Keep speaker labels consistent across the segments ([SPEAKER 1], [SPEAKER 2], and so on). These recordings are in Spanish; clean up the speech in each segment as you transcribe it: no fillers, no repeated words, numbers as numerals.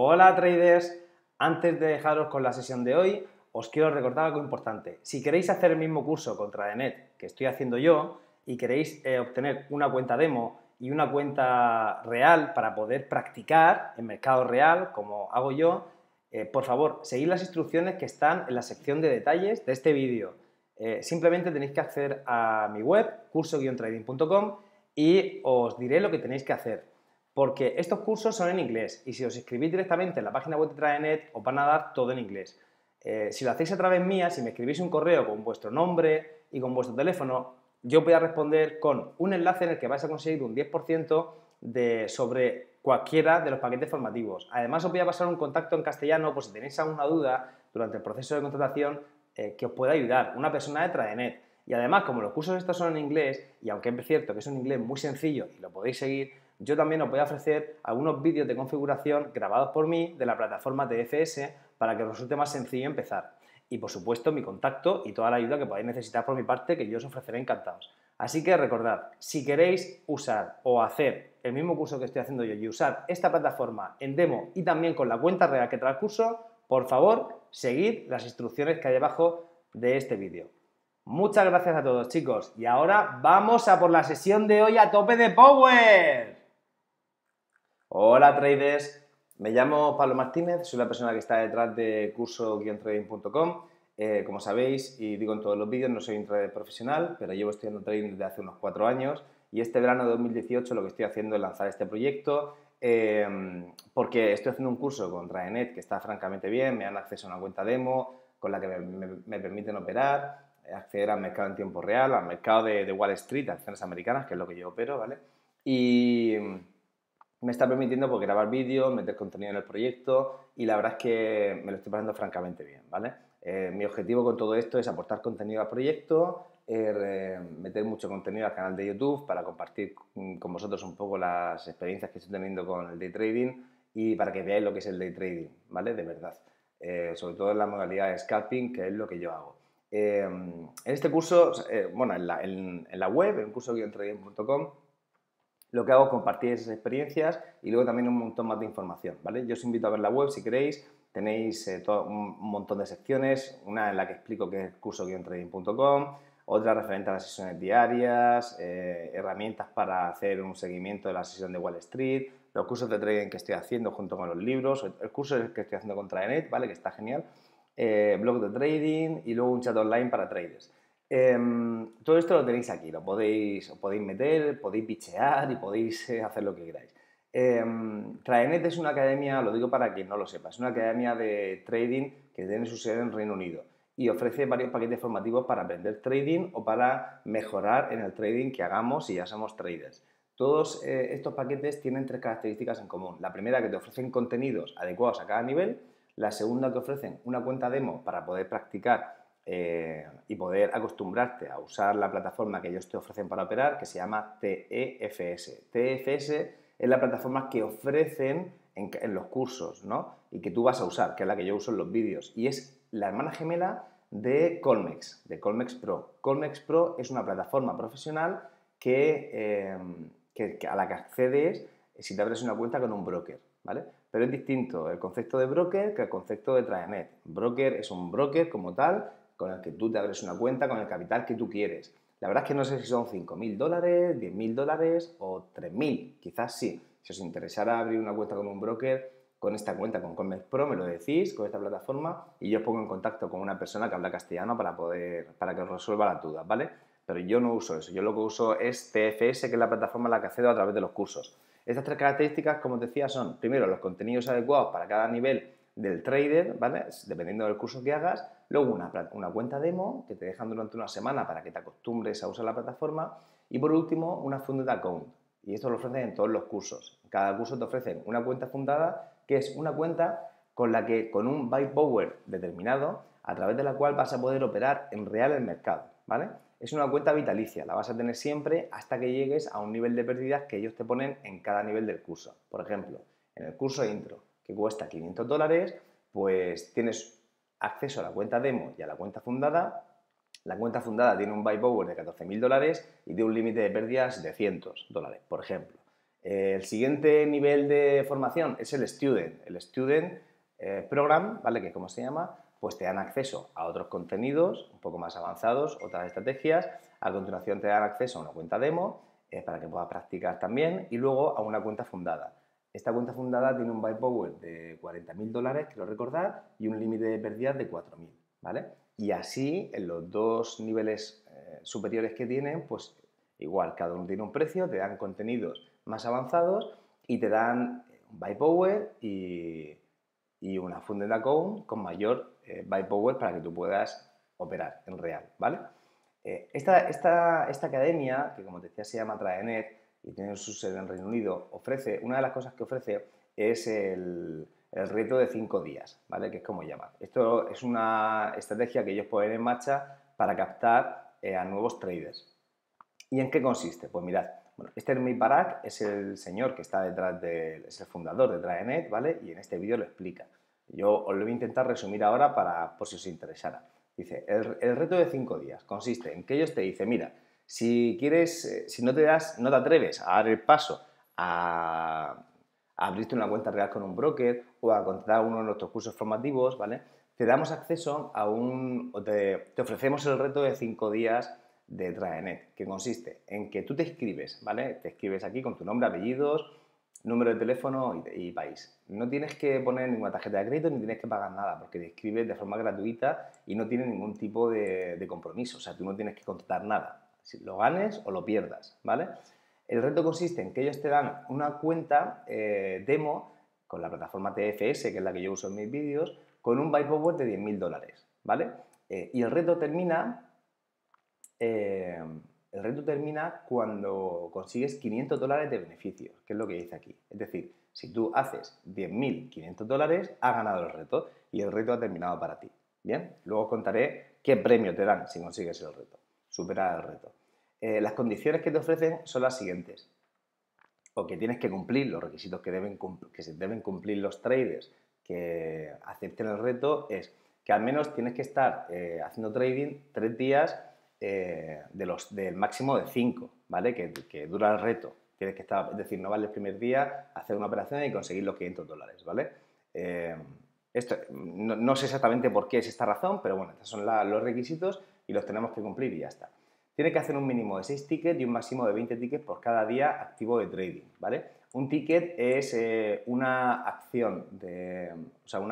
[SPEAKER 1] Hola traders, antes de dejaros con la sesión de hoy, os quiero recordar algo importante. Si queréis hacer el mismo curso con Tradenet que estoy haciendo yo y queréis obtener una cuenta demo y una cuenta real para poder practicar en mercado real, como hago yo, por favor, seguid las instrucciones que están en la sección de detalles de este vídeo. Simplemente tenéis que acceder a mi web, curso-trading.com, y os diré lo que tenéis que hacer. Porque estos cursos son en inglés y si os inscribís directamente en la página web de Tradenet os van a dar todo en inglés. Si lo hacéis a través mía, si me escribís un correo con vuestro nombre y con vuestro teléfono, yo voy a responder con un enlace en el que vais a conseguir un 10% sobre cualquiera de los paquetes formativos. Además os voy a pasar un contacto en castellano por si tenéis alguna duda durante el proceso de contratación que os pueda ayudar, una persona de Tradenet. Y además, como los cursos estos son en inglés, y aunque es cierto que es un inglés muy sencillo y lo podéis seguir, yo también os voy a ofrecer algunos vídeos de configuración grabados por mí de la plataforma TFS para que os resulte más sencillo empezar. Y por supuesto mi contacto y toda la ayuda que podáis necesitar por mi parte que yo os ofreceré encantados. Así que recordad, si queréis usar o hacer el mismo curso que estoy haciendo yo y usar esta plataforma en demo y también con la cuenta real que trae el curso, por favor, seguid las instrucciones que hay debajo de este vídeo. Muchas gracias a todos, chicos. Y ahora vamos a por la sesión de hoy a tope de power. Hola traders, me llamo Pablo Martínez, soy la persona que está detrás de curso-trading.com. Como sabéis y digo en todos los vídeos, no soy un trader profesional, pero llevo estudiando trading desde hace unos 4 años y este verano de 2018 lo que estoy haciendo es lanzar este proyecto porque estoy haciendo un curso con Tradenet que está francamente bien, me dan acceso a una cuenta demo con la que me permiten operar, acceder al mercado en tiempo real, al mercado de Wall Street, acciones americanas, que es lo que yo opero, ¿vale? Y me está permitiendo pues, grabar vídeos, meter contenido en el proyecto y la verdad es que me lo estoy pasando francamente bien, ¿vale? Mi objetivo con todo esto es aportar contenido al proyecto, meter mucho contenido al canal de YouTube para compartir con vosotros un poco las experiencias que estoy teniendo con el day trading y para que veáis lo que es el day trading, ¿vale? De verdad. Sobre todo en la modalidad de scalping, que es lo que yo hago. En este curso, bueno, en la web, en curso-trading.com, lo que hago es compartir esas experiencias y luego también un montón más de información, ¿vale? Yo os invito a ver la web si queréis, tenéis un montón de secciones, una en la que explico qué es curso-trading.com, otra referente a las sesiones diarias, herramientas para hacer un seguimiento de la sesión de Wall Street, los cursos de trading que estoy haciendo junto con los libros, el curso que estoy haciendo con Tradenet, ¿vale? Que está genial, blog de trading y luego un chat online para traders. Todo esto lo tenéis aquí, os podéis meter, podéis bichear y podéis hacer lo que queráis. Tradenet es una academia, lo digo para quien no lo sepa, es una academia de trading que tiene su sede en Reino Unido y ofrece varios paquetes formativos para aprender trading o para mejorar en el trading que hagamos si ya somos traders. Todos estos paquetes tienen 3 características en común. La primera, que te ofrecen contenidos adecuados a cada nivel. La segunda, que ofrecen una cuenta demo para poder practicar y poder acostumbrarte a usar la plataforma que ellos te ofrecen para operar, que se llama TEFS. TEFS es la plataforma que ofrecen en los cursos, ¿no? Y que tú vas a usar, que es la que yo uso en los vídeos. Y es la hermana gemela de Colmex Pro. Colmex Pro es una plataforma profesional a la que accedes si te abres una cuenta con un broker, ¿vale? Pero es distinto el concepto de broker que el concepto de Tradenet. Broker es un broker como tal, con el que tú te abres una cuenta con el capital que tú quieres. La verdad es que no sé si son $5.000, $10.000 o 3.000, quizás sí. Si os interesara abrir una cuenta con un broker, con esta cuenta, con Colmex Pro, me lo decís, con esta plataforma, y yo os pongo en contacto con una persona que habla castellano para que os resuelva las dudas, ¿vale? Pero yo no uso eso, yo lo que uso es TFS, que es la plataforma a la que accedo a través de los cursos. Estas 3 características, como os decía, son, primero, los contenidos adecuados para cada nivel del trader, ¿vale? Dependiendo del curso que hagas. Luego una cuenta demo que te dejan durante una semana para que te acostumbres a usar la plataforma. Y por último, una funded account. Y esto lo ofrecen en todos los cursos. En cada curso te ofrecen una cuenta fundada, que es una cuenta con un buy power determinado, a través de la cual vas a poder operar en real el mercado, ¿vale? Es una cuenta vitalicia, la vas a tener siempre hasta que llegues a un nivel de pérdidas que ellos te ponen en cada nivel del curso. Por ejemplo, en el curso intro, que cuesta $500, pues tienes acceso a la cuenta demo y a la cuenta fundada. La cuenta fundada tiene un buy power de $14.000 y tiene un límite de pérdidas de $100, por ejemplo. El siguiente nivel de formación es el Student. El Student Program, ¿vale? Que es como se llama, pues te dan acceso a otros contenidos un poco más avanzados, otras estrategias. A continuación te dan acceso a una cuenta demo para que puedas practicar también y luego a una cuenta fundada. Esta cuenta fundada tiene un buy power de $40.000, quiero recordar, y un límite de pérdidas de 4.000, ¿vale? Y así, en los dos niveles superiores que tienen, pues igual, cada uno tiene un precio, te dan contenidos más avanzados y te dan un buy power y una funded account con mayor buy power para que tú puedas operar en real, ¿vale? Esta academia, que como te decía se llama Traenet y tiene su sede en Reino Unido, una de las cosas que ofrece es el reto de 5 días, ¿vale? Que es como llaman. Esto es una estrategia que ellos ponen en marcha para captar a nuevos traders. ¿Y en qué consiste? Pues mirad, bueno, este Hermit Barak es el señor que está detrás es el fundador de Traenet, ¿vale? Y en este vídeo lo explica. Yo os lo voy a intentar resumir ahora por si os interesara. Dice, el reto de 5 días consiste en que ellos te dicen, mira, si quieres, si no te atreves a dar el paso a abrirte una cuenta real con un broker o a contratar uno de nuestros cursos formativos, ¿vale? Te damos acceso te ofrecemos el reto de 5 días de Traenet, que consiste en que tú te inscribes, ¿vale? Te escribes aquí con tu nombre, apellidos, número de teléfono y país. No tienes que poner ninguna tarjeta de crédito ni tienes que pagar nada porque te inscribes de forma gratuita y no tiene ningún tipo de compromiso. O sea, tú no tienes que contratar nada. Si lo ganes o lo pierdas, ¿vale? El reto consiste en que ellos te dan una cuenta demo con la plataforma TFS, que es la que yo uso en mis vídeos, con un buy power de $10.000, ¿vale? Y el reto termina cuando consigues $500 de beneficios, que es lo que dice aquí. Es decir, si tú haces $10.500, has ganado el reto y el reto ha terminado para ti. Bien, luego os contaré qué premio te dan si consigues el reto, superar el reto. Las condiciones que te ofrecen son las siguientes. O que tienes que cumplir los requisitos que se deben cumplir los traders que acepten el reto es que al menos tienes que estar haciendo trading 3 días del máximo de 5, ¿vale? Que dura el reto. Tienes que estar, es decir, no vale el primer día hacer una operación y conseguir los $500, ¿vale? Esto, no sé exactamente por qué es esta razón, pero bueno, estos son los requisitos y los tenemos que cumplir y ya está. Tiene que hacer un mínimo de 6 tickets y un máximo de 20 tickets por cada día activo de trading, ¿vale? Un ticket es una acción o sea,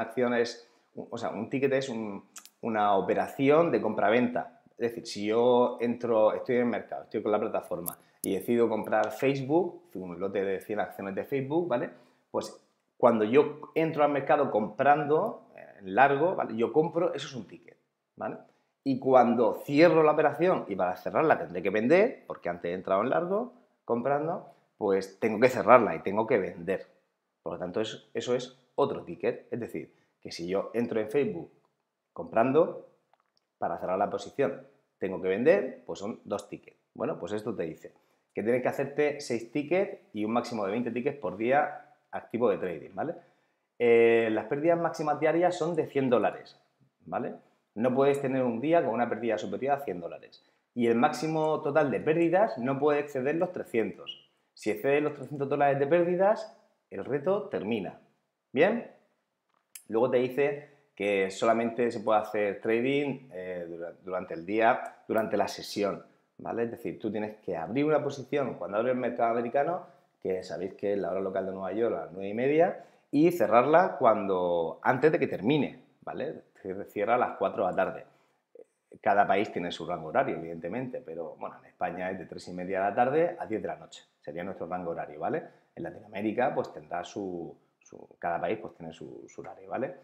[SPEAKER 1] un ticket es una operación de compra-venta. Es decir, si yo estoy en el mercado, estoy con la plataforma y decido comprar Facebook, un lote de 100 acciones de Facebook, ¿vale? Pues cuando yo entro al mercado comprando en largo, ¿vale? Yo compro, eso es un ticket, ¿vale? Y cuando cierro la operación y para cerrarla tendré que vender, porque antes he entrado en largo comprando, pues tengo que cerrarla y tengo que vender. Por lo tanto, eso es otro ticket. Es decir, que si yo entro en Facebook comprando, para cerrar la posición tengo que vender, pues son 2 tickets. Bueno, pues esto te dice que tienes que hacerte 6 tickets y un máximo de 20 tickets por día activo de trading, ¿vale? Las pérdidas máximas diarias son de $100, ¿vale? No puedes tener un día con una pérdida superior a $100. Y el máximo total de pérdidas no puede exceder los 300. Si excede los $300 de pérdidas, el reto termina. ¿Bien? Luego te dice que solamente se puede hacer trading durante el día, durante la sesión, ¿vale? Es decir, tú tienes que abrir una posición cuando abre el mercado americano, que sabéis que es la hora local de Nueva York a las 9:30, y cerrarla antes de que termine, ¿vale? Se cierra a las 4 de la tarde. Cada país tiene su rango horario, evidentemente, pero bueno, en España es de 3:30 de la tarde a 10 de la noche. Sería nuestro rango horario, ¿vale? En Latinoamérica, pues tendrá cada país pues tiene su horario, ¿vale?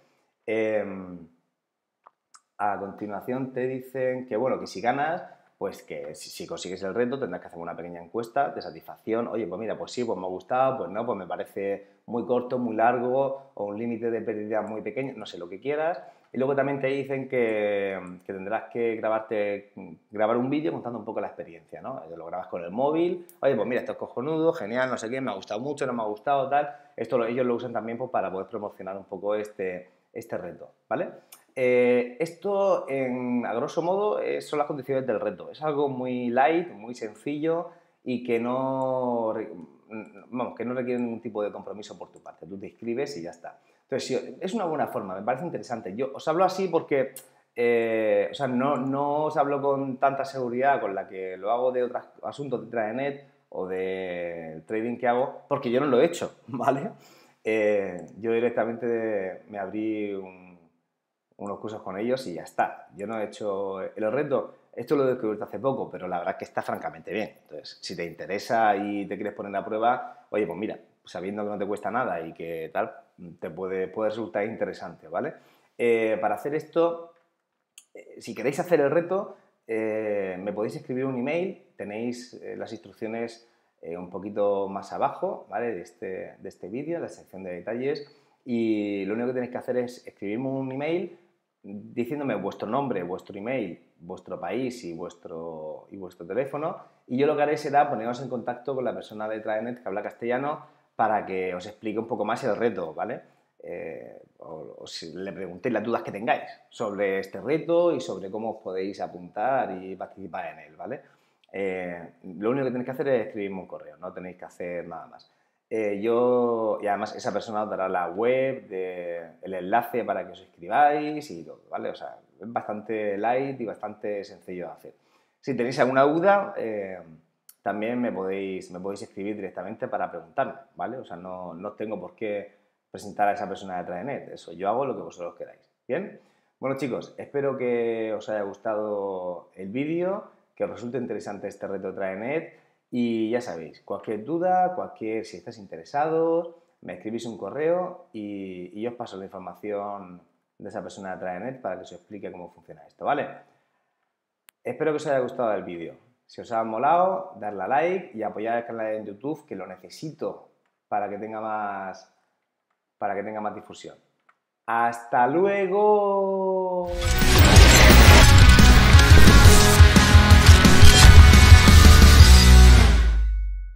[SPEAKER 1] A continuación te dicen que, bueno, que si ganas, pues que si consigues el reto tendrás que hacer una pequeña encuesta de satisfacción. Oye, pues mira, pues sí, pues me ha gustado, pues no, pues me parece muy corto, muy largo o un límite de pérdida muy pequeño, no sé, lo que quieras. Y luego también te dicen que tendrás que grabar un vídeo contando un poco la experiencia, ¿no? Lo grabas con el móvil. Oye, pues mira, esto es cojonudo, genial, no sé qué, me ha gustado mucho, no me ha gustado, tal. Ellos lo usan también pues, para poder promocionar un poco este reto, ¿vale? Esto, a grosso modo, son las condiciones del reto. Es algo muy light, muy sencillo y que no vamos, que no requieren ningún tipo de compromiso por tu parte. Tú te inscribes y ya está. Entonces, es una buena forma, me parece interesante. Yo os hablo así porque, o sea, no os hablo con tanta seguridad con la que lo hago de otros asuntos de Tradenet o del trading que hago, porque yo no lo he hecho, ¿vale? Yo directamente me abrí unos cursos con ellos y ya está. Yo no he hecho el reto. Esto lo he descubierto hace poco, pero la verdad es que está francamente bien. Entonces, si te interesa y te quieres poner a prueba, oye, pues mira, sabiendo que no te cuesta nada y que tal, te puede resultar interesante, ¿vale? Para hacer esto, si queréis hacer el reto, me podéis escribir un email, tenéis las instrucciones un poquito más abajo, ¿vale? De este vídeo, en la sección de detalles, y lo único que tenéis que hacer es escribirme un email diciéndome vuestro nombre, vuestro email, vuestro país y vuestro teléfono, y yo lo que haré será poneros en contacto con la persona de Tradenet que habla castellano para que os explique un poco más el reto, ¿vale? O si le preguntéis las dudas que tengáis sobre este reto y sobre cómo os podéis apuntar y participar en él, ¿vale? Lo único que tenéis que hacer es escribirme un correo, no tenéis que hacer nada más. Y además esa persona os dará la web, el enlace para que os inscribáis y todo, ¿vale? O sea, es bastante light y bastante sencillo de hacer. Si tenéis alguna duda, también me podéis escribir directamente para preguntarme, ¿vale? O sea, no tengo por qué presentar a esa persona de Tradenet, eso, yo hago lo que vosotros queráis, ¿bien? Bueno, chicos, espero que os haya gustado el vídeo, que os resulte interesante este reto de Tradenet. Y ya sabéis, cualquier duda, si estáis interesados, me escribís un correo y yo os paso la información de esa persona de Tradenet para que os explique cómo funciona esto, ¿vale? Espero que os haya gustado el vídeo. Si os ha molado, darle a like y apoyar el canal en YouTube, que lo necesito para que tenga más difusión. ¡Hasta luego!